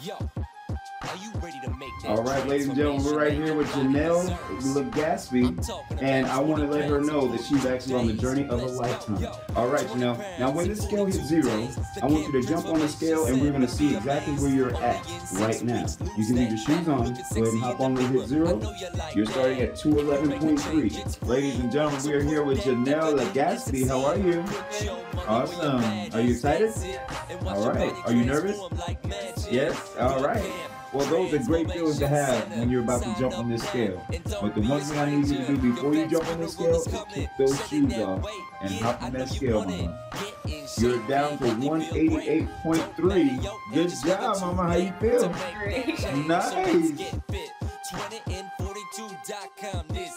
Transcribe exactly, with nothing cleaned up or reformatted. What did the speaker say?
All right, ladies and gentlemen, we're right here with Janelle Legaspi, and I want to let her know that she's actually on the journey of a lifetime. All right, Janelle. Now, when this scale hits zero, I want you to jump on the scale, and we're going to see exactly where you're at right now. You can leave your shoes on. Go ahead and hop on when it hits zero. You're starting at two eleven point three. Ladies and gentlemen, we are here with Janelle Legaspi. How are you? Awesome. Are you excited? All right. Are you nervous? Yes? All right. Well, those are great feelings to have when you're about to jump on this scale. But the one thing I need you to do before you jump on the scale is kick those shoes off and hop on that scale, mama. You're down to one eighty-eight point three. Good job, mama. How you feel? Great. Nice.